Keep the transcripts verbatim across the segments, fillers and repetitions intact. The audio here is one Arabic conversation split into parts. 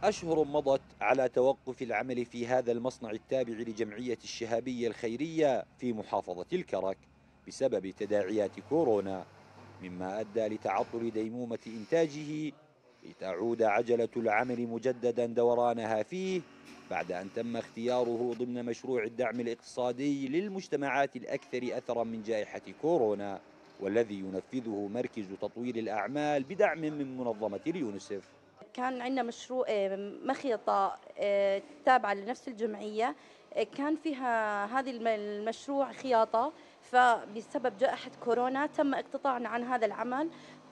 أشهر مضت على توقف العمل في هذا المصنع التابع لجمعية الشهابية الخيرية في محافظة الكرك بسبب تداعيات كورونا، مما أدى لتعطل ديمومة إنتاجه لتعود عجلة العمل مجددا دورانها فيه بعد أن تم اختياره ضمن مشروع الدعم الاقتصادي للمجتمعات الأكثر أثرا من جائحة كورونا، والذي ينفذه مركز تطوير الأعمال بدعم من منظمة اليونسف. كان عندنا مشروع آه، مخيطة آه، تابعة لنفس الجمعية. آه، كان فيها هذه الم- المشروع خياطة، فبسبب جائحة كورونا تم اقتطاعنا عن هذا العمل.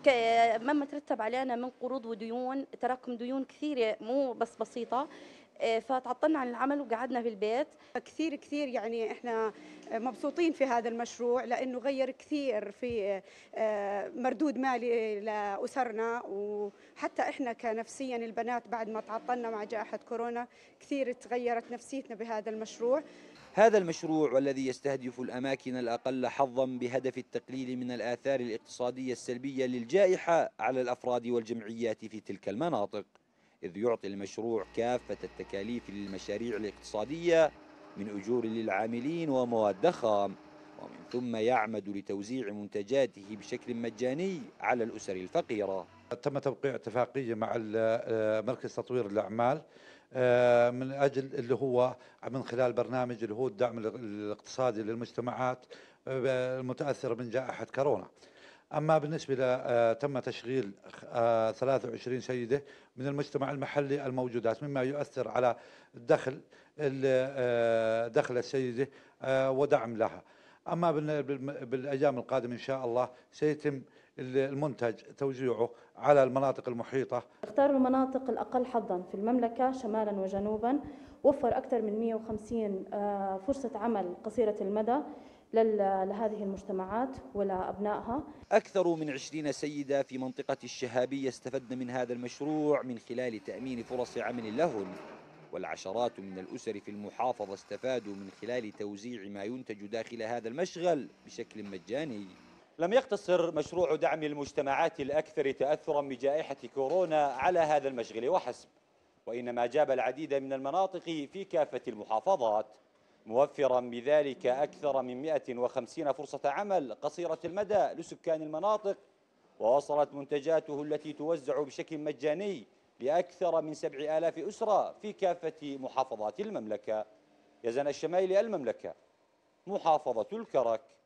ك- مما ترتب علينا من قروض وديون، تراكم ديون كثيرة مو بس بسيطة. آه، فتعطلنا عن العمل وقعدنا في البيت. كثير كثير يعني احنا مبسوطين في هذا المشروع لانه غير كثير في آه، مردود مالي لاسرنا، وحتى احنا كنفسيا البنات بعد ما تعطلنا مع جائحة كورونا كثير تغيرت نفسيتنا بهذا المشروع. هذا المشروع والذي يستهدف الأماكن الأقل حظا بهدف التقليل من الآثار الاقتصادية السلبية للجائحة على الأفراد والجمعيات في تلك المناطق، إذ يعطي المشروع كافة التكاليف للمشاريع الاقتصادية من أجور للعاملين ومواد خام، ومن ثم يعمد لتوزيع منتجاته بشكل مجاني على الأسر الفقيرة. تم توقيع اتفاقية مع ال- آه، مركز تطوير الأعمال، آه، من أجل اللي هو من خلال برنامج اللي هو الدعم ال- الاقتصادي للمجتمعات آه، المتأثرة من جائحة كورونا. أما بالنسبة ل آه، تم تشغيل آه، ثلاث وعشرين سيدة من المجتمع المحلي الموجودات، مما يؤثر على الدخل ال- آه، دخل السيدة آه، ودعم لها. أما بال- بال- بالأيام القادمة إن شاء الله سيتم المنتج توزيعه على المناطق المحيطة. اختاروا المناطق الأقل حظاً في المملكة شمالاً وجنوباً، وفر أكثر من مئة وخمسين آه، فرصة عمل قصيرة المدى لل- لهذه المجتمعات ولأبنائها. أكثر من عشرين سيدة في منطقة الشهابية استفدن من هذا المشروع من خلال تأمين فرص عمل لهن، والعشرات من الأسر في المحافظة استفادوا من خلال توزيع ما ينتج داخل هذا المشغل بشكل مجاني. لم يقتصر مشروع دعم المجتمعات الأكثر تأثرا بجائحة كورونا على هذا المشغل وحسب، وإنما جاب العديد من المناطق في كافة المحافظات، موفرا بذلك أكثر من مئة وخمسين فرصة عمل قصيرة المدى لسكان المناطق، ووصلت منتجاته التي توزع بشكل مجاني لأكثر من سبع آلاف أسرة في كافة محافظات المملكة. يزن الشمالي، المملكة، محافظة الكرك.